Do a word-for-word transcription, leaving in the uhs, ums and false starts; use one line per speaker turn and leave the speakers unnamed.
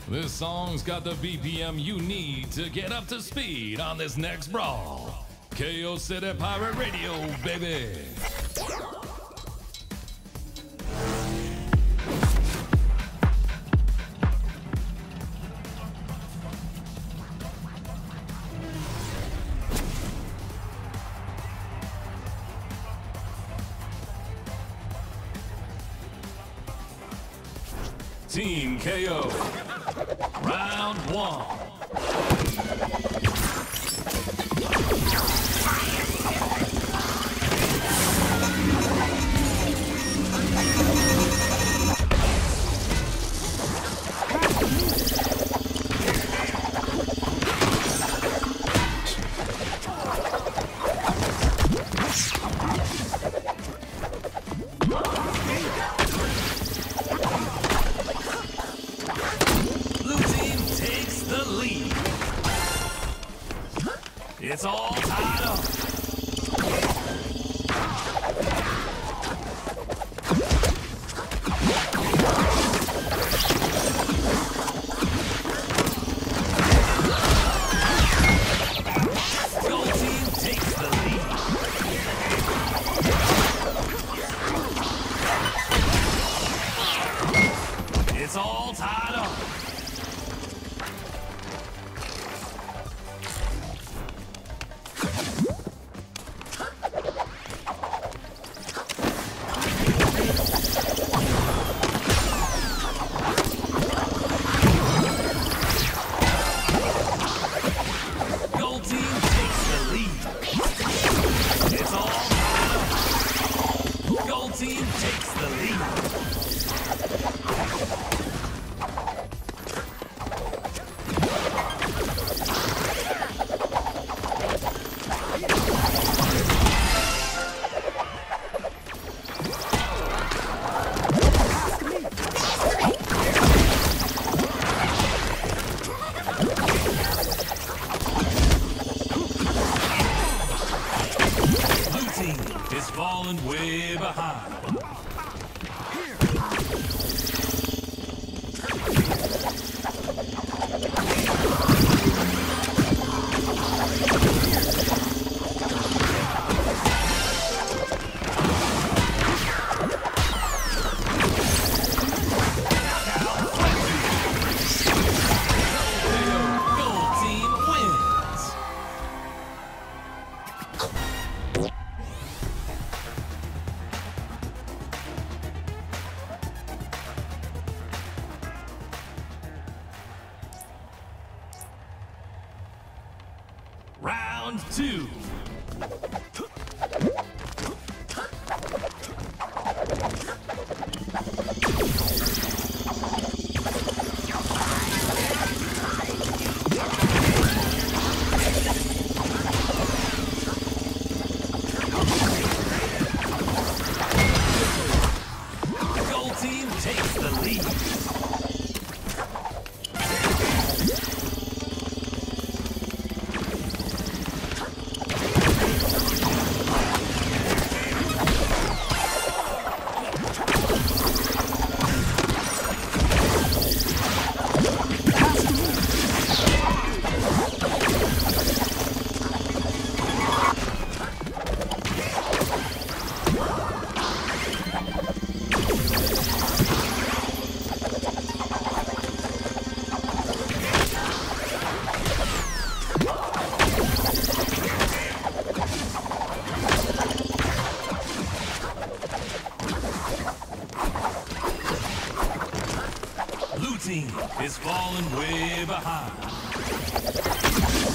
This song's got the B P M you need to get up to speed on this next brawl. K O City Pirate Radio, baby. Team K O, round one. It's all tied up. Gold team takes the lead. It's all tied up. Team takes the lead. Blue team is falling way behind. Round two. The gold team takes the lead. Blue team is falling way behind.